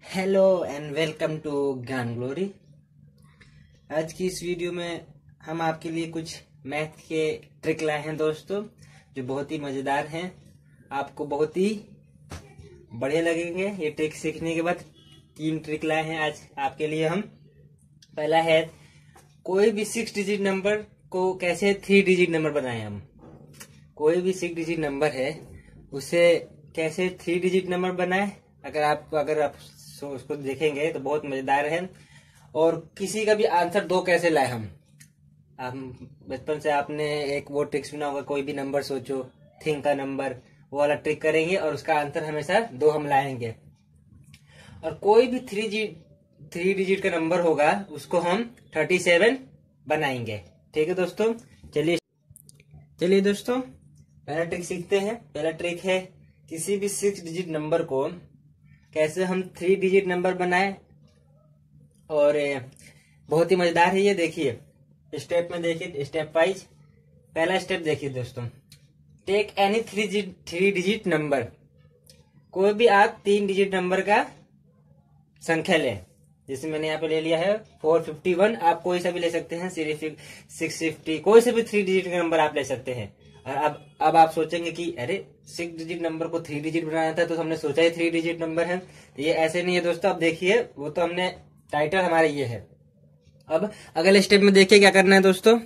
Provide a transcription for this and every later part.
Hello and welcome to Gyan Glory. आज की इस वीडियो में हम आपके लिए कुछ मैथ के ट्रिक लाए हैं दोस्तों, जो बहुत ही मजेदार हैं। आपको बहुत ही बढ़िया लगेंगे ये ट्रिक सीखने के बाद। 3 ट्रिक लाए हैं आज आपके लिए हम। पहला है, कोई भी 6 डिजिट नंबर को कैसे 3 डिजिट नंबर बनाए हम। कोई भी 6 डिजिट नंबर है उसे कैसे 3 डिजिट नंबर बनाए। अगर आप उसको देखेंगे तो बहुत मजेदार है। और किसी का भी आंसर 2 कैसे लाए हम बचपन से आपने एक वो ट्रिक सुना होगा, कोई भी नंबर सोचो, थिंक का नंबर, वो वाला ट्रिक करेंगे और उसका आंसर हमेशा 2 हम लाएंगे। और कोई भी 3 डिजिट का नंबर होगा उसको हम 37 बनाएंगे। ठीक है दोस्तों, चलिए दोस्तों पहला ट्रिक सीखते हैं। पहला ट्रिक है, किसी भी 6 डिजिट नंबर को कैसे हम 3 डिजिट नंबर बनाए। और बहुत ही मजेदार है ये। देखिए स्टेप में, देखिए स्टेप वाइज। पहला स्टेप देखिए दोस्तों, टेक एनी 3 डिजिट नंबर। कोई भी आप 3 डिजिट नंबर का संख्या लें। जैसे मैंने यहाँ पे ले लिया है 451। आप कोई सा भी ले सकते हैं, 650, कोई से भी 3 डिजिट का नंबर आप ले सकते हैं। और अब आप सोचेंगे कि अरे 6 डिजिट नंबर को 3 डिजिट बनाना था तो हमने सोचा ही 3 डिजिट नंबर है। तो ये ऐसे नहीं है दोस्तों। अब देखिए, वो तो हमने टाइटल हमारा ये है। अब अगले स्टेप में देखिए क्या करना है दोस्तों।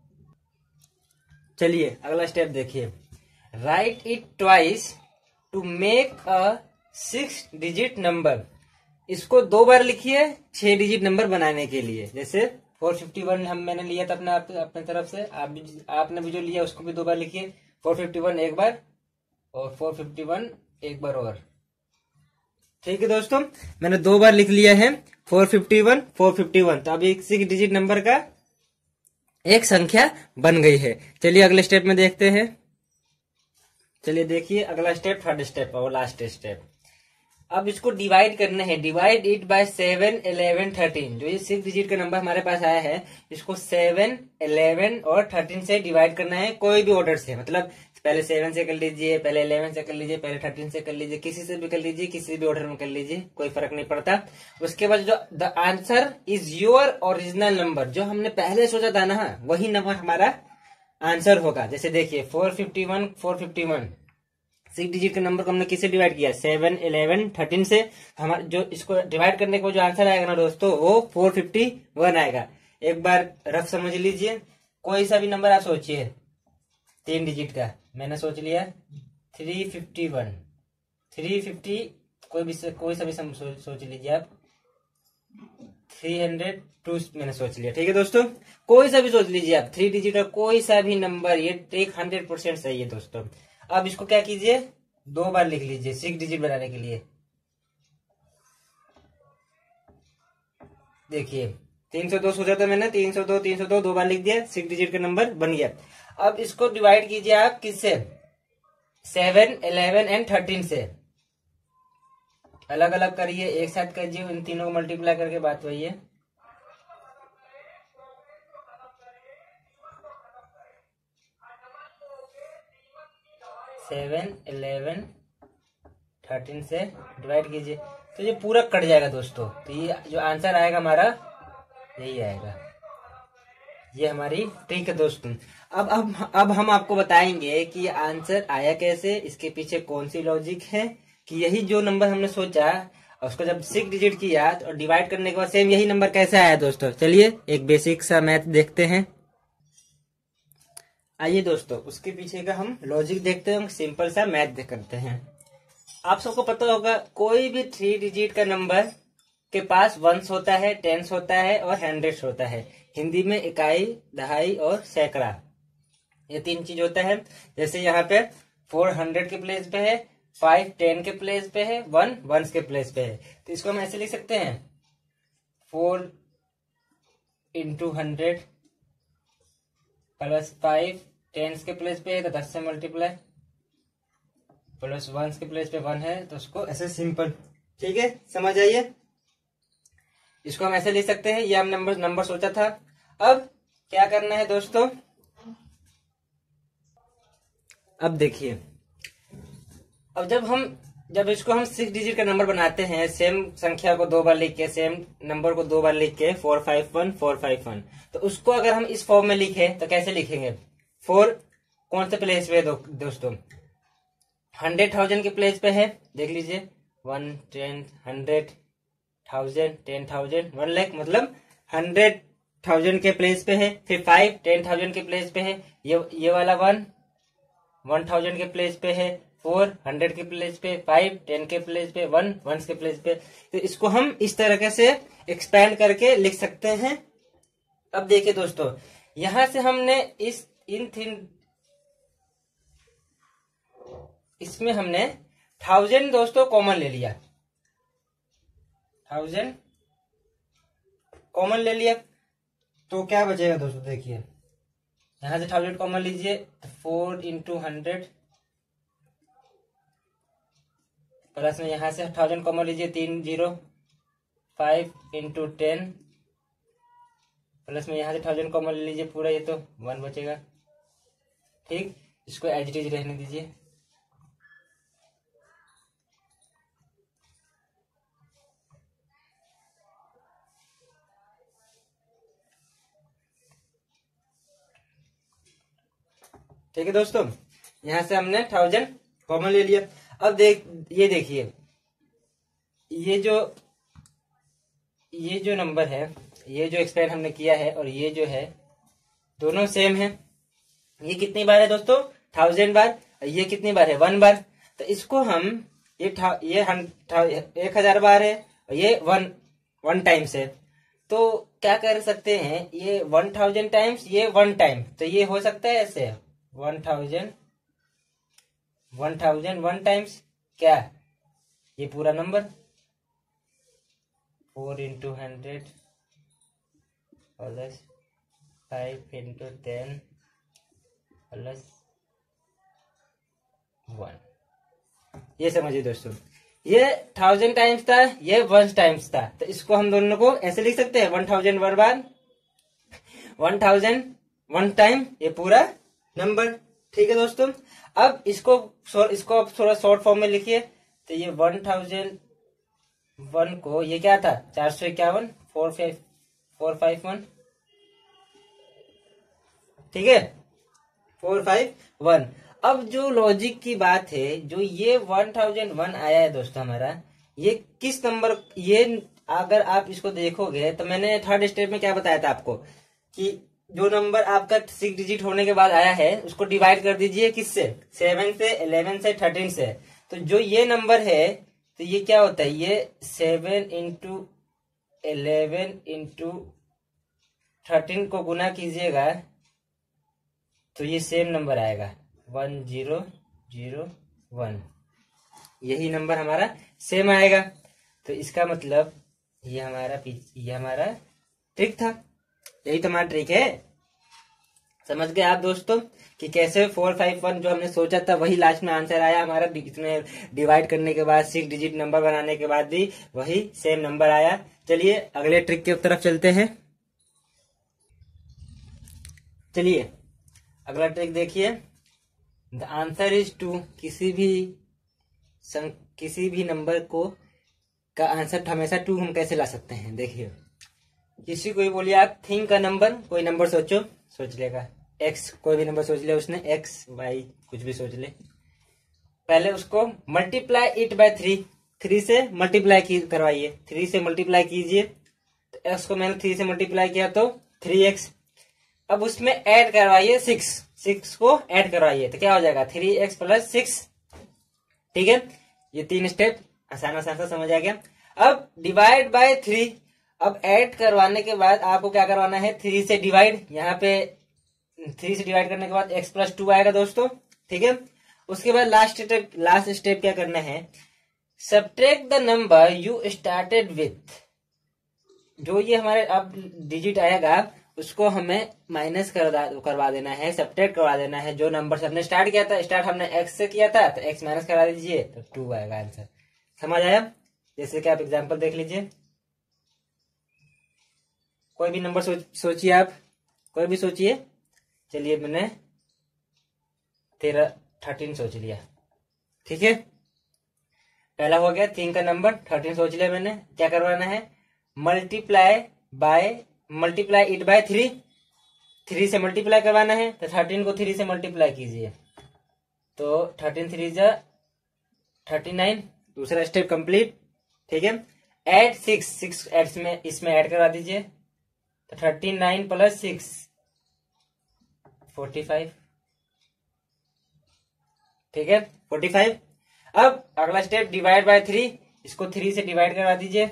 चलिए अगला स्टेप देखिए, write it twice to make a 6 digit number. इसको 2 बार लिखिए 6 डिजिट नंबर बनाने के लिए। जैसे 451 मैंने लिया था अपने तरफ से, आपने भी जो लिया उसको भी 2 बार लिखिए। 451 एक बार और 451 एक बार और। ठीक है दोस्तों, मैंने 2 बार लिख लिया है 451। तो अब एक 6 डिजिट नंबर का एक संख्या बन गई है। चलिए अगले स्टेप में देखते हैं। चलिए देखिए अगला स्टेप, थर्ड स्टेप और लास्ट स्टेप। अब इसको डिवाइड करना है। Divide it by 7, 11, 13। जो ये 6 डिजिट का नंबर हमारे पास आया है, इसको 7, 11 और 13 से डिवाइड करना है। कोई भी ऑर्डर से, मतलब पहले 7 से कर लीजिए, पहले 11 से कर लीजिए, पहले 13 से कर लीजिए, किसी से भी कर लीजिए, किसी भी ऑर्डर में कर लीजिए, कोई फर्क नहीं पड़ता। उसके बाद जो the answer is your original number, जो हमने पहले सोचा था ना, वही नंबर हमारा आंसर होगा। जैसे देखिए 451 6 डिजिट के नंबर को हमने किससे डिवाइड किया, 7, 11, 13 से। हमारा जो इसको डिवाइड करने के बाद जो आंसर आएगा ना दोस्तों, वो 451 आएगा। एक बार रफ समझ लीजिए। कोई सा भी नंबर आप सोचिए 3 डिजिट का। मैंने सोच लिया 351, 350, कोई सा भी सोच लीजिए आप। 302 मैंने सोच लिया। ठीक है दोस्तों, कोई सा भी सोच लीजिए आप, 3 डिजिट का कोई सा भी नंबर। ये ट्रिक 100% सही है दोस्तों। अब इसको क्या कीजिए, 2 बार लिख लीजिए 6 डिजिट बनाने के लिए। देखिए 302 सोचा था मैंने, 302 2 बार लिख दिया, 6 डिजिट का नंबर बन गया। अब इसको डिवाइड कीजिए आप किससे, 7, 11 एंड 13 से। अलग अलग करिए, एक साथ करिए, इन तीनों को मल्टीप्लाई करके बात वही है। सेवन 11 13 से डिवाइड कीजिए तो ये पूरा कट जाएगा दोस्तों। तो ये जो आंसर आएगा हमारा यही आएगा। ये हमारी ट्रिक है दोस्तों। अब हम आपको बताएंगे कि आंसर आया कैसे, इसके पीछे कौन सी लॉजिक है। कि यही जो नंबर हमने सोचा उसको जब 6 डिजिट किया और डिवाइड करने के बाद सेम यही नंबर कैसे आया दोस्तों। चलिए एक बेसिक सा मैथ देखते हैं। आइए दोस्तों उसके पीछे का हम लॉजिक देखते हैं। हम सिंपल सा मैथ करते हैं। आप सबको पता होगा, कोई भी 3 डिजिट का नंबर के पास वंस होता है, टेंस होता है और हंड्रेड्स होता है। हिंदी में इकाई, दहाई और सैकड़ा, ये 3 चीज होता है। जैसे यहाँ पे 400 के प्लेस पे है, 5 10 के प्लेस पे है, 1 वंस के प्लेस पे है। तो इसको हम ऐसे लिख सकते हैं, 4 into 100 प्लस 5 टेंस के प्लेस पे है तो 10 से मल्टीप्लाई, प्लस वंस के प्लेस पे 1 है तो उसको ऐसे सिंपल। ठीक है, समझ आइए। इसको हम ऐसे लिख सकते हैं। ये हम नंबर सोचा था। अब क्या करना है दोस्तों, अब देखिए, अब जब हम जब इसको हम 6 डिजिट का नंबर बनाते हैं, सेम संख्या को 2 बार लिख के, सेम नंबर को 2 बार लिख के 451 तो उसको अगर हम इस फॉर्म में लिखे तो कैसे लिखेंगे? 4 कौन से प्लेस पे है दोस्तों? 100,000 के प्लेस पे है, देख लीजिए 1, 10, 100, 1000, 10,000, 1 लाख, मतलब 100,000 के प्लेस पे है। फिर 5 10,000 के प्लेस पे है, ये वाला 1 1,000 के प्लेस पे है, 4 100 के प्लेस पे, 5 10 के प्लेस पे, 1 1 के प्लेस पे। तो इसको हम इस तरीके से एक्सपेंड करके लिख सकते हैं। अब देखिए दोस्तों, यहां से हमने इसमें हमने 1000 दोस्तों कॉमन ले लिया, 1000 कॉमन ले लिया, तो क्या बचेगा दोस्तों? देखिए यहां से 1000 कॉमन लीजिए तो 4 इंटू 100 प्लस में यहां से 1000 कॉमन लीजिए 3 0, 5 इंटू 10 प्लस में यहां से 1000 कॉमन ले लीजिए पूरा, ये तो 1 बचेगा। ठीक, इसको एज इट इज रहने दीजिए। ठीक है दोस्तों, यहां से हमने 1000 कॉमन ले लिया। अब ये देखिए, ये जो नंबर है, ये जो एक्सपेंड हमने किया है और ये जो है, दोनों सेम है। ये कितनी बार है दोस्तों? 1000 बार। ये कितनी बार है? 1 बार। तो इसको हम ये 1000 बार है और ये 1 टाइम्स है, तो क्या कर सकते हैं? ये 1000 टाइम्स, ये 1 टाइम, तो ये हो सकता है ऐसे 1000 1 टाइम्स क्या? ये पूरा number 4 into 100 plus 5 into 10 plus 1। ये समझिए दोस्तों, ये 1000 टाइम्स था, ये 1 टाइम्स था, तो इसको हम दोनों को ऐसे लिख सकते हैं 1000 बार 1000 1 टाइम, ये पूरा नंबर। ठीक है दोस्तों, अब इसको अब थोड़ा शॉर्ट फॉर्म में लिखिए। तो ये 1001 को, ये क्या था? 451 451, ठीक है, 451। अब जो लॉजिक की बात है, जो ये 1001 आया है दोस्तों हमारा, ये किस नंबर, ये अगर आप इसको देखोगे तो मैंने थर्ड स्टेप में क्या बताया था आपको कि जो नंबर आपका 6 डिजिट होने के बाद आया है उसको डिवाइड कर दीजिए किससे? 7 से, 11 से, 13 से। तो जो ये नंबर है, तो ये क्या होता है? ये 7 इंटू 11 इंटू 13 को गुना कीजिएगा तो ये सेम नंबर आएगा 1001। यही नंबर हमारा सेम आएगा। तो इसका मतलब ये हमारा ट्रिक था, यही तो हमारा ट्रिक है। समझ गए आप दोस्तों कि कैसे 451 जो हमने सोचा था वही लास्ट में आंसर आया हमारा। इसमें डिवाइड करने के बाद 6 डिजिट नंबर बनाने के बाद भी वही सेम नंबर आया। चलिए अगले ट्रिक की तरफ चलते हैं। चलिए अगला ट्रिक देखिए। The answer is 2। किसी भी नंबर का आंसर हमेशा 2 हम कैसे ला सकते हैं? देखिए, किसी को भी बोलिए आप थिंक का नंबर, कोई नंबर सोच लेगा, एक्स, कोई भी नंबर सोच ले उसने, एक्स वाई कुछ भी सोच ले। पहले उसको मल्टीप्लाई इट बाय 3 से मल्टीप्लाई करवाइए, 3 से मल्टीप्लाई कीजिए। तो एक्स को मैंने 3 से मल्टीप्लाई किया तो 3x। अब उसमें ऐड करवाइए 6 को ऐड करवाइए तो क्या हो जाएगा? 3x plus 6। ठीक है, ये 3 स्टेप आसान सा समझ आ गया। अब डिवाइड बाय 3। अब ऐड करवाने के बाद आपको क्या करवाना है? 3 से डिवाइड। यहाँ पे 3 से डिवाइड करने के बाद x प्लस 2 आएगा दोस्तों। ठीक है, उसके बाद लास्ट स्टेप क्या करना है? Subtract the number you started with. जो ये हमारे अब डिजिट आएगा उसको हमें माइनस करवा देना है, सब्ट्रैक्ट करवा देना है। जो नंबर से हमने स्टार्ट किया था, स्टार्ट हमने x से किया था तो x माइनस करा दीजिए तो 2 आएगा आंसर। समझ आया? जैसे कि आप एग्जांपल देख लीजिए, कोई भी नंबर सोचिए, आप कोई भी सोचिए। चलिए मैंने 13 सोच लिया। ठीक है, पहला हो गया 3 का नंबर 13 सोच लिया मैंने। क्या करवाना है, मल्टीप्लाई इट बाय 3 से मल्टीप्लाई करवाना है। तो 13 को 3 से मल्टीप्लाई कीजिए तो 13 3 जा 39। दूसरा स्टेप कंप्लीट। ठीक है, ऐड 6 एड्स में इसमें ऐड करवा दीजिए तो 39 प्लस 6 45। ठीक है 45। अब अगला स्टेप डिवाइड बाय 3, इसको 3 से डिवाइड करवा दीजिए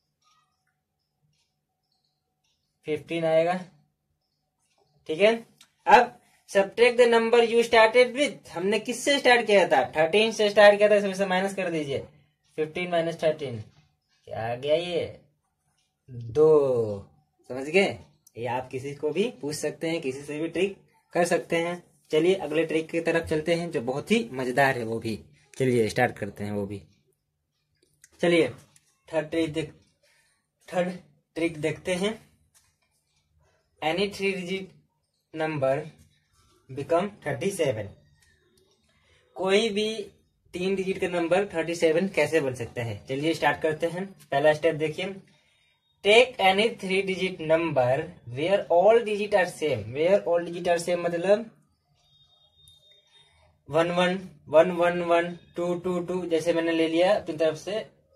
15 आएगा। ठीक है, अब subtract the number you started with, हमने किससे स्टार्ट किया था, 13 से स्टार्ट किया था, इसमें से माइनस कर दीजिए 15 माइनस 13 क्या आ गया, ये 2। समझ गए, ये आप किसी को भी पूछ सकते हैं, किसी से भी ट्रिक कर सकते हैं। चलिए अगले ट्रिक की तरफ चलते हैं जो बहुत ही मजेदार है, वो भी चलिए स्टार्ट करते हैं वो भी। चलिए थर्ड ट्रिक देखते हैं। एनी 3 डिजिट नंबर बिकम 37, कोई भी 3 डिजिट का नंबर 37 कैसे बन सकता है, चलिए स्टार्ट करते हैं। पहला स्टेप देखिए, take any 3 digit number where all digit are same. Where all digit are same मतलब 1 1 1 1 1 2 2 2, जैसे मैंने ले लिया अपनी तरफ से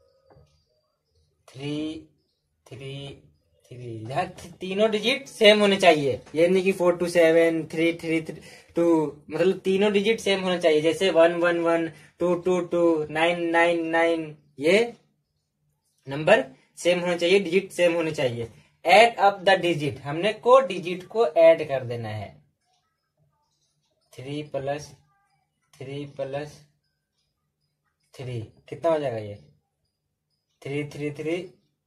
3 3 3, जहाँ तीनों डिजिट सेम होने चाहिए, ये नहीं कि 4 2 7 3 3 2, मतलब तीनों डिजिट सेम होने चाहिए। जैसे 1 1 1 2 2 2 9 9 9, ये नंबर सेम होना चाहिए, डिजिट सेम होने चाहिए। ऐड अप द डिजिट, हमने को डिजिट को ऐड कर देना है। 3 प्लस 3 प्लस 3 कितना हो जाएगा, ये 3 3 3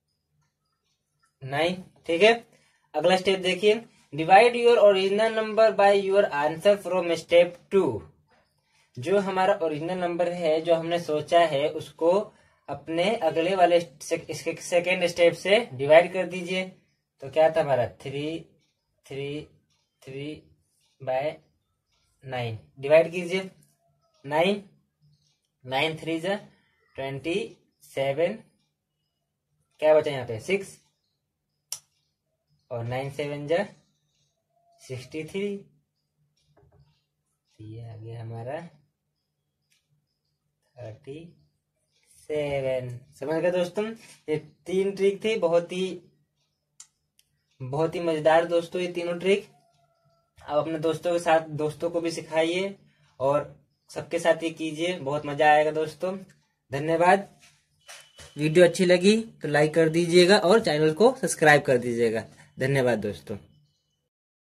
9। ठीक है, अगला स्टेप देखिए, divide your original number by your answer from step 2। जो हमारा ओरिजिनल नंबर है, जो हमने सोचा है, उसको अपने अगले वाले सेकेंड स्टेप से डिवाइड कर दीजिए। तो क्या था हमारा 3 3 3 बाय 9, डिवाइड कीजिए 9 9 3 जा 27, क्या बचा यहाँ पे 6, और 9 7 जा 63, ये आ गया हमारा 37। समझ गए दोस्तों, ये 3 ट्रिक थी, बहुत ही मजेदार दोस्तों ये तीनों ट्रिक। आप अपने दोस्तों के साथ, दोस्तों को भी सिखाइए और सबके साथ ये कीजिए, बहुत मजा आएगा दोस्तों। धन्यवाद। वीडियो अच्छी लगी तो लाइक कर दीजिएगा और चैनल को सब्सक्राइब कर दीजिएगा। धन्यवाद दोस्तों।